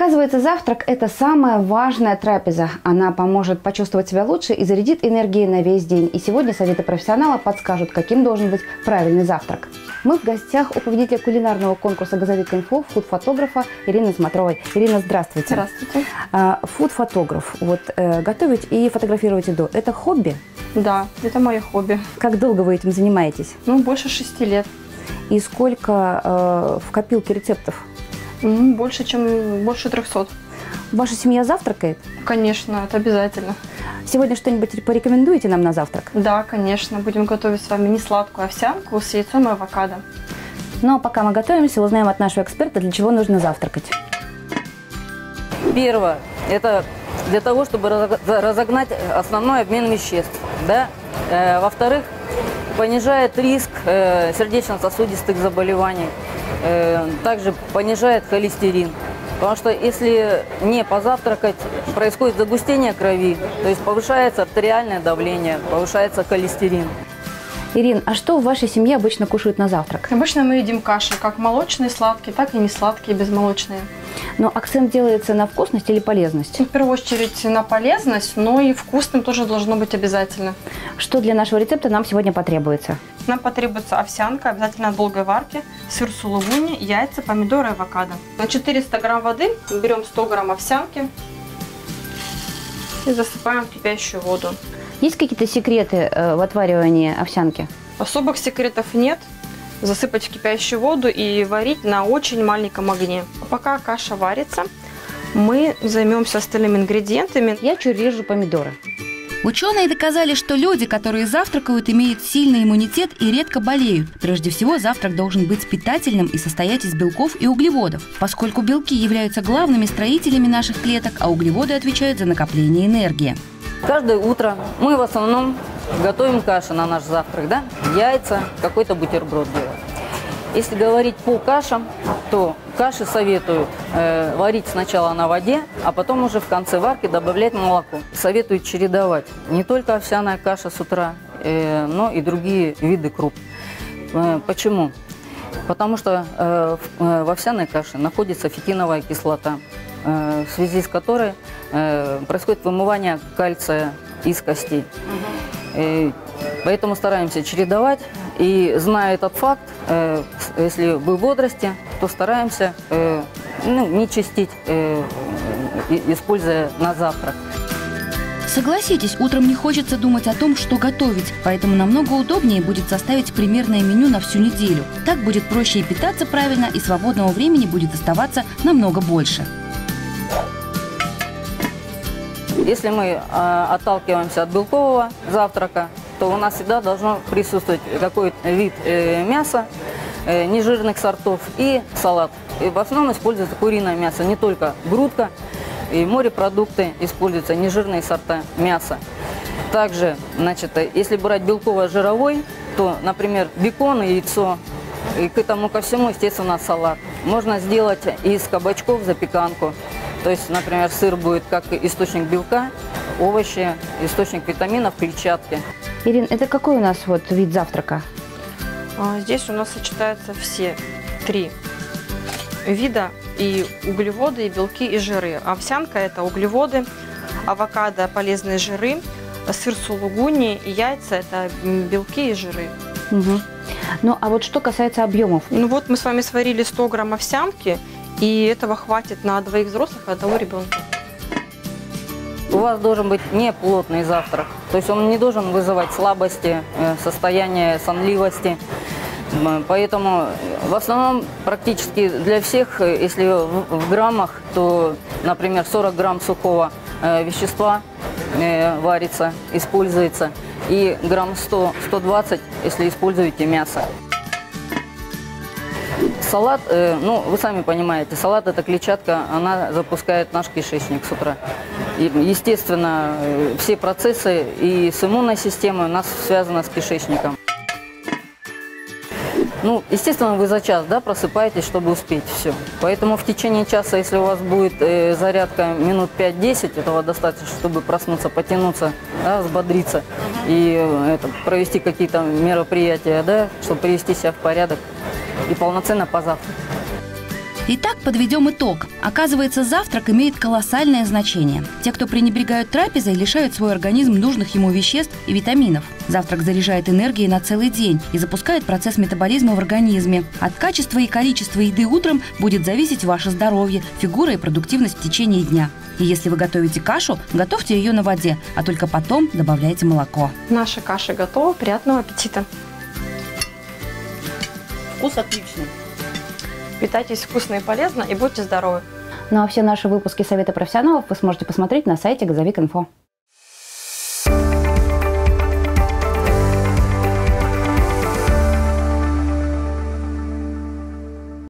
Оказывается, завтрак – это самая важная трапеза. Она поможет почувствовать себя лучше и зарядит энергией на весь день. И сегодня советы профессионала подскажут, каким должен быть правильный завтрак. Мы в гостях у победителя кулинарного конкурса «Газовик Инфо» фуд-фотографа Ирины Смотровой. Ирина, здравствуйте. Здравствуйте. Фуд-фотограф. Готовить и фотографировать еду – это хобби? Да, это мое хобби. Как долго вы этим занимаетесь? Больше 6 лет. И сколько в копилке рецептов? Больше 300. Ваша семья завтракает? Конечно, это обязательно. Сегодня что-нибудь порекомендуете нам на завтрак? Да, конечно. Будем готовить с вами несладкую овсянку с яйцом и авокадо. Ну а пока мы готовимся, узнаем от нашего эксперта, для чего нужно завтракать. Первое – это для того, чтобы разогнать основной обмен веществ. Да? Во-вторых, понижает риск сердечно-сосудистых заболеваний. Также понижает холестерин. Потому что если не позавтракать, происходит загустение крови, то есть повышается артериальное давление, повышается холестерин. Ирин, а что в вашей семье обычно кушают на завтрак? Обычно мы едим каши, как молочные, сладкие, так и несладкие, безмолочные. Но акцент делается на вкусность или полезность? В первую очередь на полезность, но и вкусным тоже должно быть обязательно. Что для нашего рецепта нам сегодня потребуется? Нам потребуется овсянка, обязательно от долгой варки, сыр сулугуни, яйца, помидоры и авокадо. На 400 грамм воды берем 100 грамм овсянки и засыпаем в кипящую воду. Есть какие-то секреты в отваривании овсянки? Особых секретов нет. Засыпать в кипящую воду и варить на очень маленьком огне. Пока каша варится, мы займемся остальными ингредиентами. Я чуть режу помидоры. Ученые доказали, что люди, которые завтракают, имеют сильный иммунитет и редко болеют. Прежде всего, завтрак должен быть питательным и состоять из белков и углеводов, поскольку белки являются главными строителями наших клеток, а углеводы отвечают за накопление энергии. Каждое утро мы в основном готовим каши на наш завтрак, да? Яйца, какой-то бутерброд делаем. Если говорить по кашам, то каши советуют варить сначала на воде, а потом уже в конце варки добавлять молоко. Советуют чередовать не только овсяная каша с утра, но и другие виды круп. Почему? Потому что в овсяной каше находится фитиновая кислота, в связи с которой происходит вымывание кальция из костей. Поэтому стараемся чередовать. И зная этот факт, если вы в возрасте, то стараемся не чистить, используя на завтрак. Согласитесь, утром не хочется думать о том, что готовить, поэтому намного удобнее будет составить примерное меню на всю неделю. Так будет проще и питаться правильно, и свободного времени будет оставаться намного больше. Если мы отталкиваемся от белкового завтрака, то у нас всегда должно присутствовать какой-то вид мяса, нежирных сортов и салат. И в основном используется куриное мясо, не только грудка, и морепродукты используются, нежирные сорта мяса. Также, если брать белково-жировой, то, например, бекон и яйцо, и к этому ко всему, естественно, салат. Можно сделать из кабачков запеканку. То есть, например, сыр будет как источник белка, овощи, источник витаминов, клетчатки. Ирин, это какой у нас вид завтрака? Здесь у нас сочетаются все три вида: и углеводы, и белки, и жиры. Овсянка – это углеводы, авокадо – полезные жиры, сыр сулугуни и яйца – это белки и жиры. Угу. Ну, а что касается объемов? Мы с вами сварили 100 грамм овсянки, и этого хватит на 2 взрослых и 1 ребенка. У вас должен быть не плотный завтрак, то есть он не должен вызывать слабости, состояние сонливости. Поэтому в основном практически для всех, если в граммах, то, например, 40 грамм сухого вещества варится, используется, и грамм 100-120, если используете мясо. Салат, вы сами понимаете, салат – это клетчатка, она запускает наш кишечник с утра. И, естественно, все процессы и с иммунной системой у нас связаны с кишечником. Естественно, вы за час просыпаетесь, чтобы успеть все. Поэтому в течение часа, если у вас будет зарядка минут 5-10, этого достаточно, чтобы проснуться, потянуться, взбодриться и провести какие-то мероприятия, чтобы привести себя в порядок и полноценно позавтракать. Итак, подведем итог. Оказывается, завтрак имеет колоссальное значение. Те, кто пренебрегают трапезой, лишают свой организм нужных ему веществ и витаминов. Завтрак заряжает энергией на целый день и запускает процесс метаболизма в организме. От качества и количества еды утром будет зависеть ваше здоровье, фигура и продуктивность в течение дня. И если вы готовите кашу, готовьте ее на воде, а только потом добавляйте молоко. Наша каша готова. Приятного аппетита. Вкус отличный. Питайтесь вкусно и полезно и будьте здоровы. Ну а все наши выпуски Совета профессионалов вы сможете посмотреть на сайте Газовик.Инфо.